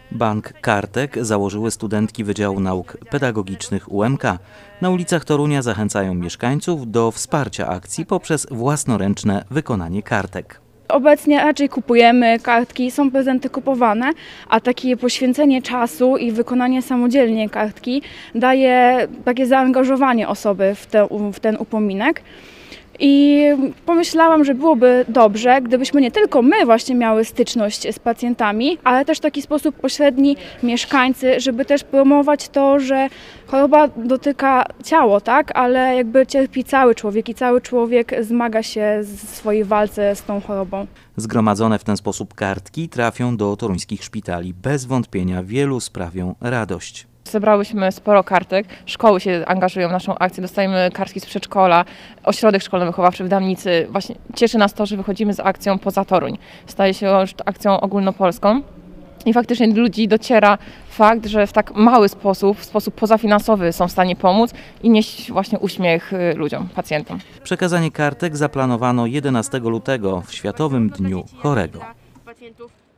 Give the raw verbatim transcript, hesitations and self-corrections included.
Bank Kartek założyły studentki Wydziału Nauk Pedagogicznych U M K. Na ulicach Torunia zachęcają mieszkańców do wsparcia akcji poprzez własnoręczne wykonanie kartek. Obecnie raczej kupujemy kartki, są prezenty kupowane, a takie poświęcenie czasu i wykonanie samodzielnie kartki daje takie zaangażowanie osoby w, te, w ten upominek. I pomyślałam, że byłoby dobrze, gdybyśmy nie tylko my właśnie miały styczność z pacjentami, ale też w taki sposób pośredni mieszkańcy, żeby też promować to, że choroba dotyka ciało, tak, ale jakby cierpi cały człowiek i cały człowiek zmaga się w swojej walce z tą chorobą. Zgromadzone w ten sposób kartki trafią do toruńskich szpitali. Bez wątpienia wielu sprawią radość. Zebrałyśmy sporo kartek, szkoły się angażują w naszą akcję, dostajemy kartki z przedszkola, ośrodek szkolno-wychowawczy w Damnicy. Właśnie cieszy nas to, że wychodzimy z akcją poza Toruń. Staje się już akcją ogólnopolską i faktycznie do ludzi dociera fakt, że w tak mały sposób, w sposób pozafinansowy są w stanie pomóc i nieść właśnie uśmiech ludziom, pacjentom. Przekazanie kartek zaplanowano jedenastego lutego w Światowym Dniu Chorego.